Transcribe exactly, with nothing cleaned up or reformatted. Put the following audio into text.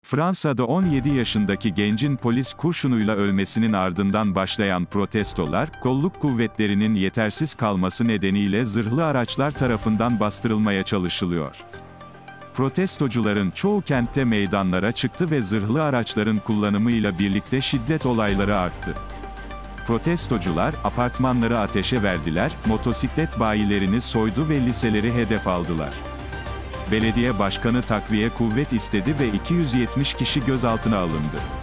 Fransa'da on yedi yaşındaki gencin polis kurşunuyla ölmesinin ardından başlayan protestolar, kolluk kuvvetlerinin yetersiz kalması nedeniyle zırhlı araçlar tarafından bastırılmaya çalışılıyor. Protestocuların çoğu kentte meydanlara çıktı ve zırhlı araçların kullanımıyla birlikte şiddet olayları arttı. Protestocular, apartmanları ateşe verdiler, motosiklet bayilerini soydu ve liseleri hedef aldılar. Belediye başkanı takviye kuvvet istedi ve iki yüz yetmiş kişi gözaltına alındı.